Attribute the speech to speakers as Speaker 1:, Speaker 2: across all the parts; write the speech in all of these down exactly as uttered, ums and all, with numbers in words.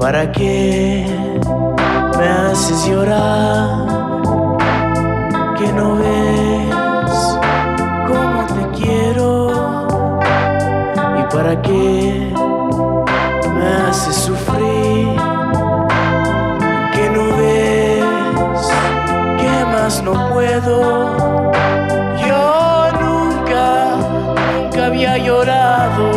Speaker 1: ¿Para qué me haces llorar? Que no ves cómo te quiero. ¿Y para qué me haces sufrir? Que no ves que más no puedo. Yo nunca, nunca había llorado,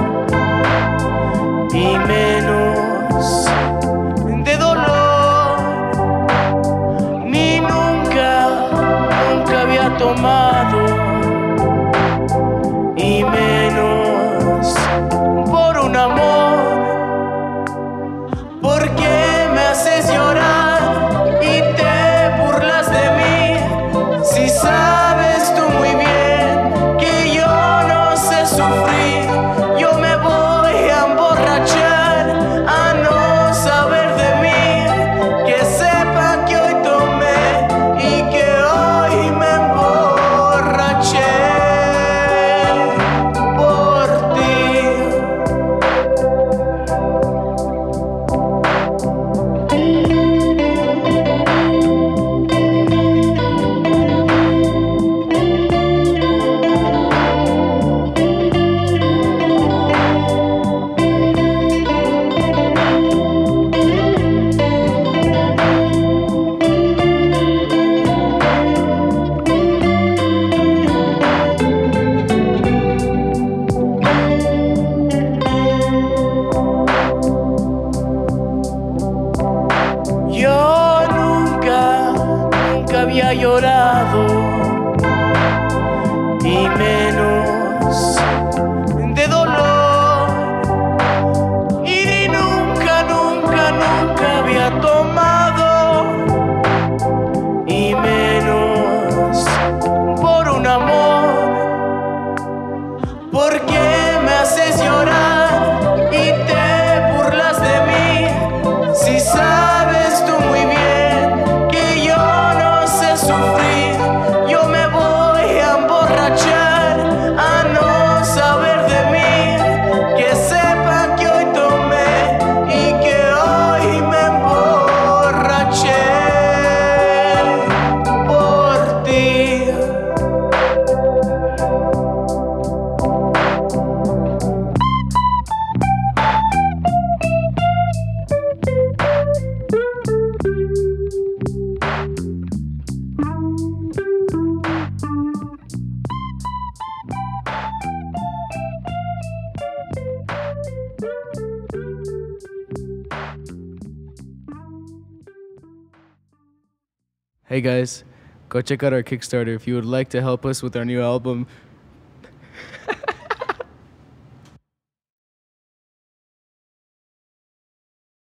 Speaker 1: y menos de dolor, ni nunca, nunca había tomado, y menos por un amor. ¿Por qué me haces llorar y te burlas de mí? Si sabes tú muy bien que yo no sé sufrir. Yo me voy a emborrachar a no saber de mí. Que sepa que hoy tomé y que hoy me emborraché por ti. Yo nunca, nunca había llorado, y menos de dolor, y ni nunca, nunca, nunca había tomado, y menos por un amor. ¿Por qué me haces llorar y te burlas de mí? Si sabes tú muy bien que yo no sé sufrir. Yo me voy a emborrachar a no saber de mí. Que sepa que hoy tomé y que hoy me emborraché por ti.
Speaker 2: Hey guys, go check out our Kickstarter if you would like to help us with our new album.